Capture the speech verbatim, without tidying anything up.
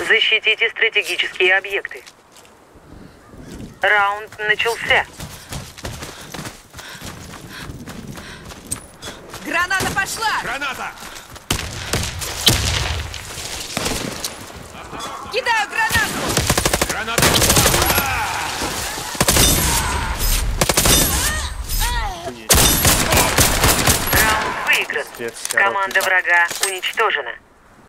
Защитите стратегические объекты. Раунд начался. Граната пошла! Граната! Кидаю гранату! Граната пошла! Раунд выигран. Команда врага уничтожена.